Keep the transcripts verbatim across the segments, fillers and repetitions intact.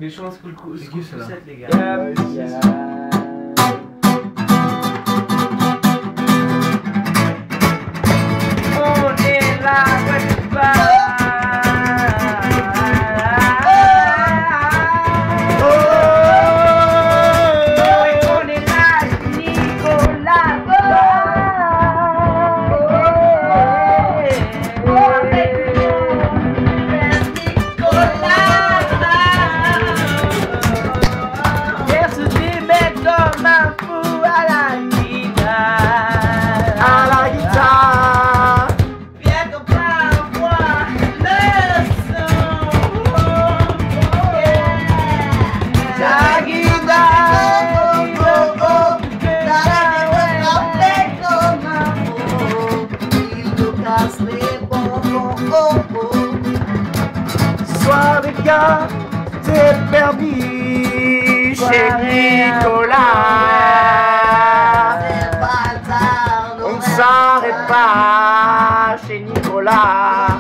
Mais je pense que le coup, c'est qui, ça, là? Pusset, les gars. Yeah, yeah. On est là, ouais, tu vas. On est là, Nicolas. Soir des gars, c'est permis chez Nicolas. On ne s'arrête pas chez Nicolas.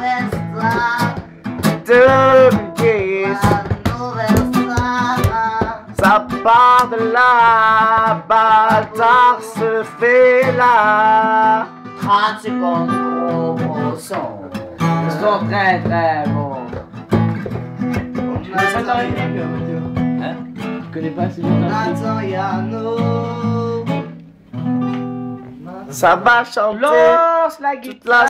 De vulgaire, ça part de là, bâtard se fait là. trente secondes, gros gros son. Ils sont très très bons. Tu connais pas ta rythmique, hein? Tu connais pas assez bien ta rythmique? Ça va chanter Lance la toute guitare. la